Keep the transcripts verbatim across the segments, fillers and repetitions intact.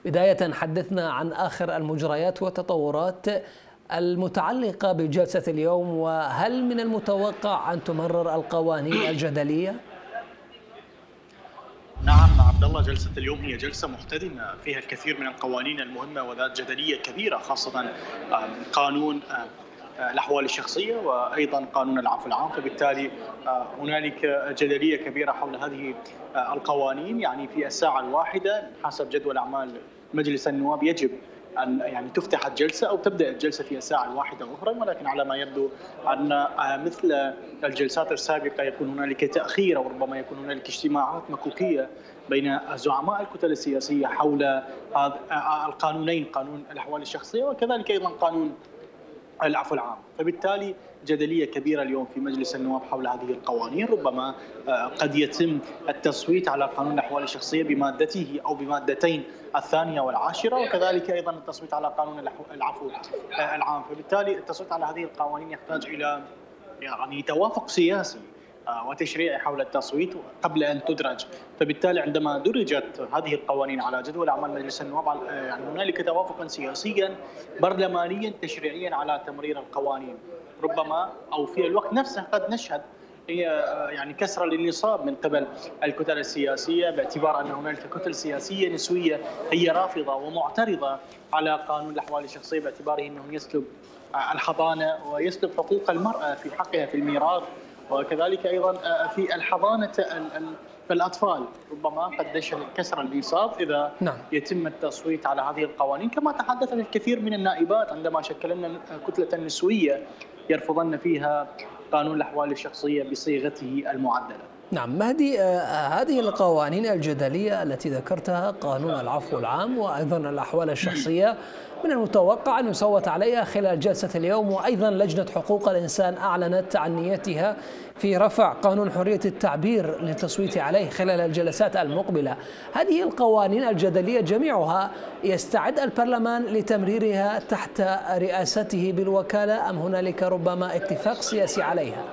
بداية حدثنا عن آخر المجريات والتطورات المتعلقة بجلسة اليوم، وهل من المتوقع أن تمرر القوانين الجدلية؟ نعم عبد الله، جلسة اليوم هي جلسة محتدمة فيها الكثير من القوانين المهمة وذات جدلية كبيرة، خاصة قانون الأحوال الشخصية وأيضا قانون العفو العام. فبالتالي هنالك جدلية كبيرة حول هذه القوانين. يعني في الساعة الواحدة حسب جدول أعمال مجلس النواب يجب أن يعني تفتح الجلسة أو تبدأ الجلسة في الساعة الواحدة ظهرا، ولكن على ما يبدو أن مثل الجلسات السابقة يكون هنالك تأخير أو ربما يكون هنالك اجتماعات مكوكية بين زعماء الكتل السياسية حول القانونين، قانون الأحوال الشخصية وكذلك أيضا قانون العفو العام. فبالتالي جدلية كبيرة اليوم في مجلس النواب حول هذه القوانين. ربما قد يتم التصويت على قانون الأحوال الشخصية بمادته أو بمادتين الثانية والعاشرة، وكذلك أيضا التصويت على قانون العفو العام. فبالتالي التصويت على هذه القوانين يحتاج إلى يعني توافق سياسي وتشريعي حول التصويت قبل أن تدرج. فبالتالي عندما درجت هذه القوانين على جدول أعمال مجلس النواب يعني هنالك توافقا سياسيا برلمانيا تشريعيا على تمرير القوانين. ربما أو في الوقت نفسه قد نشهد هي يعني كسر للنصاب من قبل الكتل السياسية، باعتبار أن هنالك كتل سياسية نسوية هي رافضة ومعترضة على قانون الأحوال الشخصية باعتباره أنه يسلب الحضانة ويسلب حقوق المرأة في حقها في الميراث، وكذلك أيضا في الحضانة الأطفال. ربما قد نشهد كسر النصاب إذا نعم. يتم التصويت على هذه القوانين، كما تحدث الكثير من النائبات عندما شكلنا كتلة نسوية يرفضن فيها قانون الأحوال الشخصية بصيغته المعدلة. نعم مهدي، هذه القوانين الجدلية التي ذكرتها، قانون العفو العام وأيضا الأحوال الشخصية، من المتوقع أن يصوت عليها خلال جلسة اليوم، وأيضا لجنة حقوق الإنسان أعلنت عن نيتها في رفع قانون حرية التعبير للتصويت عليه خلال الجلسات المقبلة. هذه القوانين الجدلية جميعها يستعد البرلمان لتمريرها تحت رئاسته بالوكالة، أم هنالك ربما اتفاق سياسي عليها؟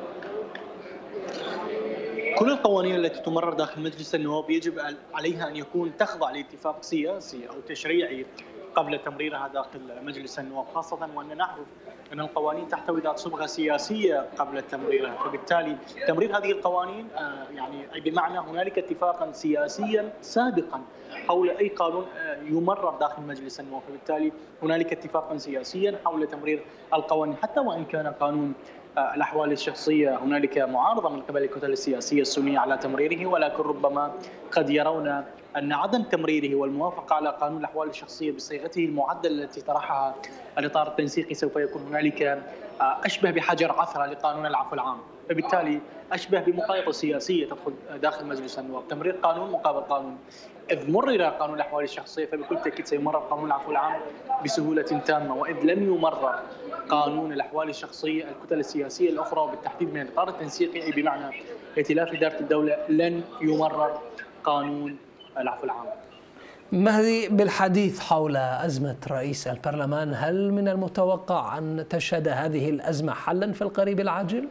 كل القوانين التي تمرر داخل مجلس النواب يجب عليها أن يكون تخضع لاتفاق سياسي أو تشريعي قبل تمريرها داخل مجلس النواب، خاصة وأن نعرف أن القوانين تحتوي ذات صبغة سياسية قبل تمريرها. فبالتالي تمرير هذه القوانين يعني أي بمعنى هنالك اتفاقا سياسيا سابقا حول أي قانون يمرر داخل مجلس النواب. فبالتالي هنالك اتفاقا سياسيا حول تمرير القوانين، حتى وإن كان قانون الأحوال الشخصية هنالك معارضة من قبل الكتل السياسية السنية على تمريره، ولكن ربما قد يرون أن عدم تمريره والموافقة على قانون الأحوال الشخصية بصيغته المعدلة التي طرحها الإطار التنسيقي سوف يكون هنالك أشبه بحجر عثرة لقانون العفو العام. فبالتالي أشبه بمقايضة سياسية تدخل داخل مجلس النواب، تمرير قانون مقابل قانون. إذ مرر قانون الأحوال الشخصية فبكل تأكيد سيمرر قانون العفو العام بسهولة تامة، وإذ لم يمرر قانون الأحوال الشخصية الكتل السياسية الأخرى وبالتحديد من الإطار التنسيقي أي بمعنى ائتلاف إدارة الدولة لن يمرر قانون العفو العام. مهدي، بالحديث حول أزمة رئيس البرلمان، هل من المتوقع أن تشهد هذه الأزمة حلا في القريب العاجل؟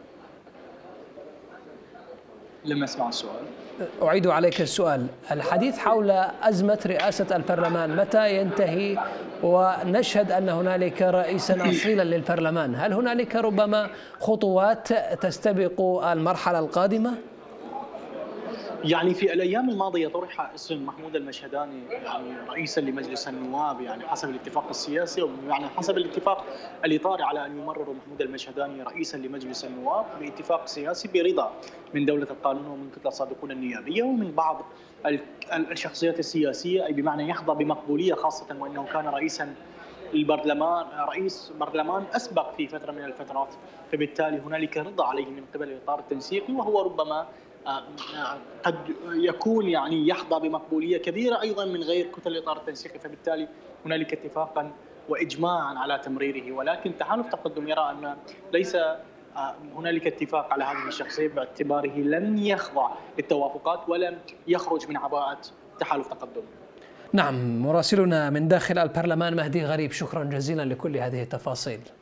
لم أسمع السؤال. أعيد عليك السؤال. الحديث حول أزمة رئاسة البرلمان متى ينتهي ونشهد أن هنالك رئيسا أصيلا للبرلمان؟ هل هنالك ربما خطوات تستبق المرحلة القادمة؟ يعني في الايام الماضيه طرح اسم محمود المشهداني يعني رئيسا لمجلس النواب، يعني حسب الاتفاق السياسي ويعني حسب الاتفاق الاطاري على ان يمرر محمود المشهداني رئيسا لمجلس النواب باتفاق سياسي برضا من دوله القانون ومن كتله الصادقون النيابيه ومن بعض الشخصيات السياسيه، اي بمعنى يحظى بمقبوليه، خاصه وانه كان رئيسا البرلمان رئيس برلمان اسبق في فتره من الفترات. فبالتالي هنالك رضا عليه من قبل الاطار التنسيقي، وهو ربما قد يكون يعني يحظى بمقبوليه كبيره ايضا من غير كتل الاطار التنسيقي. فبالتالي هنالك اتفاقا واجماعا على تمريره، ولكن تحالف تقدم يرى ان ليس هنالك اتفاق على هذه الشخصيه باعتباره لم يخضع للتوافقات ولم يخرج من عباءه تحالف تقدم. نعم، مراسلنا من داخل البرلمان مهدي غريب، شكرا جزيلا لكل هذه التفاصيل.